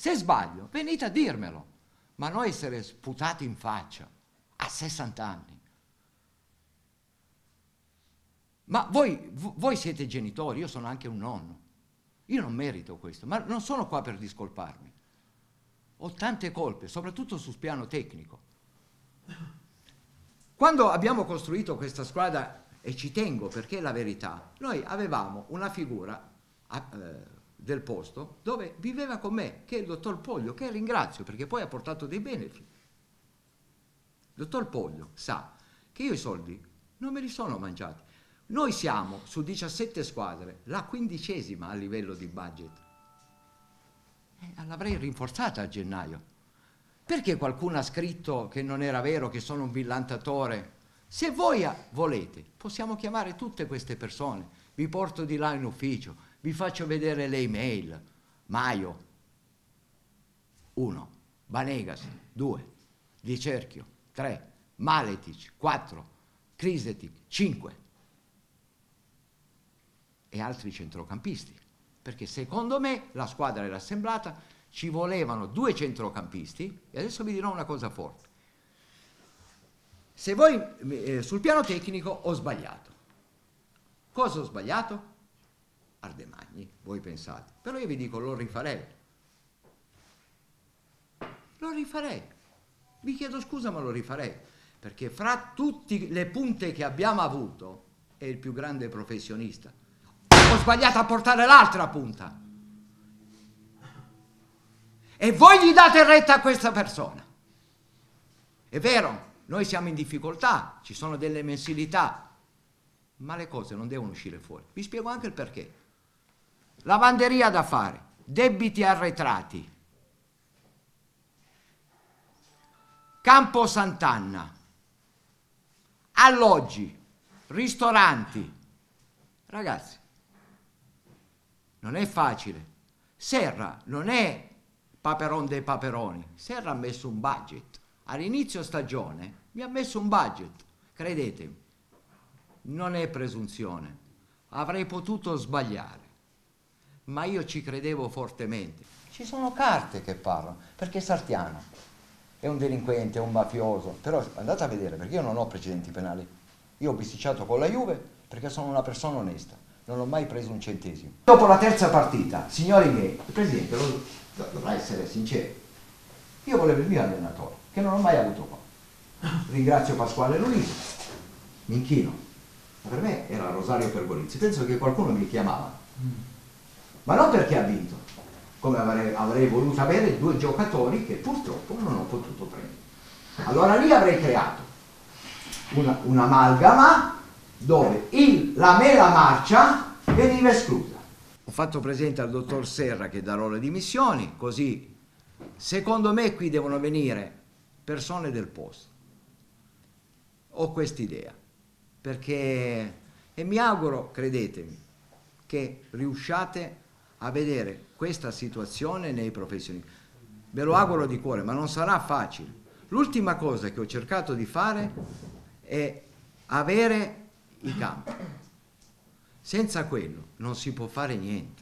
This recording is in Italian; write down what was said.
Se sbaglio, venite a dirmelo, ma non essere sputati in faccia a 60 anni. Ma voi siete genitori, io sono anche un nonno. Io non merito questo, ma non sono qua per discolparmi. Ho tante colpe, soprattutto sul piano tecnico. Quando abbiamo costruito questa squadra, e ci tengo perché è la verità, noi avevamo una figura del posto dove viveva con me, che è il dottor Poglio, che ringrazio perché poi ha portato dei benefici. Il dottor Poglio sa che io i soldi non me li sono mangiati. Noi siamo su 17 squadre, la 15ª a livello di budget. L'avrei rinforzata a gennaio. Perché qualcuno ha scritto che non era vero, che sono un villantatore? Se voi volete, possiamo chiamare tutte queste persone. Vi porto di là in ufficio, vi faccio vedere le email. Maio, 1. Banegas, 2. Di Cerchio, 3. Maletic, 4. Krisetic, 5. E altri centrocampisti. Perché secondo me la squadra era assemblata, ci volevano 2 centrocampisti, e adesso vi dirò una cosa forte. Se voi, sul piano tecnico, ho sbagliato. Cosa ho sbagliato? Ardemagni, voi pensate. Però io vi dico, lo rifarei. Lo rifarei. Vi chiedo scusa, ma lo rifarei. Perché fra tutte le punte che abbiamo avuto, è il più grande professionista. Ho sbagliato a portare l'altra punta. E voi gli date retta a questa persona. È vero, noi siamo in difficoltà, ci sono delle mensilità, ma le cose non devono uscire fuori. Vi spiego anche il perché. Lavanderia da fare, debiti arretrati, Campo Sant'Anna, alloggi, ristoranti. Ragazzi, non è facile. Serra non è Paperon dei Paperoni. Serra ha messo un budget. All'inizio stagione mi ha messo un budget. Credetemi, non è presunzione. Avrei potuto sbagliare, ma io ci credevo fortemente. Ci sono carte che parlano, perché Sartiano è un delinquente, è un mafioso, però andate a vedere, perché io non ho precedenti penali. Io ho bisticciato con la Juve perché sono una persona onesta, non ho mai preso un centesimo. Dopo la terza partita, signori miei, il presidente dovrà essere sincero, io volevo il mio allenatore, che non ho mai avuto qua. Ringrazio Pasquale Luisi, mi inchino, ma per me era Rosario Pergolizzi. Penso che qualcuno mi chiamava, ma non perché ha vinto, come avrei voluto avere 2 giocatori che purtroppo non ho potuto prendere. Allora lì avrei creato un'amalgama dove la mela marcia veniva esclusa. Ho fatto presente al dottor Serra che darò le dimissioni, così secondo me qui devono venire persone del posto. Ho quest'idea, perché, e mi auguro, credetemi, che riusciate a vedere questa situazione nei professionisti. Ve lo auguro di cuore, ma non sarà facile. L'ultima cosa che ho cercato di fare è avere i campi. Senza quello non si può fare niente.